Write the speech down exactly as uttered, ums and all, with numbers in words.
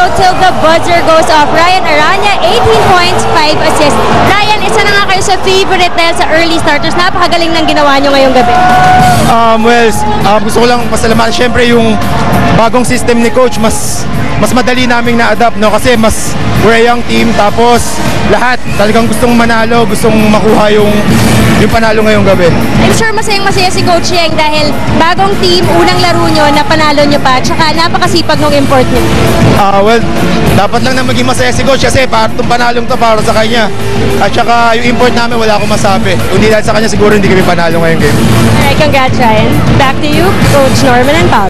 out till the buzzer goes off. Ryan Aranya, eighteen points, five assists. Ryan, isa na nga kayo sa favorite dahil sa early starters. Napakagaling ng ginawa nyo ngayong gabi. Um, well, um, gusto ko lang pasalamatan. Siyempre, yung bagong system ni Coach, mas mas madali naming na-adapt, no? Kasi mas we're a young team. Tapos, lahat talagang gustong manalo, gustong makuha yung, yung panalo ngayong gabi. I'm sure masayang-masaya si Coach Yeng dahil bagong team, unang laro nyo, na panalo nyo pa, tsaka napakasipag ng import nyo. Ah, uh, well, dapat lang na maging masaya si Coach kasi para itong panalong to para sa kanya. At saka yung import namin, wala akong masabi. Kung hindi dahil sa kanya, siguro hindi kami panalo ngayong game. Alright, congrats Ryan. Back to you, Coach Norman and Paul.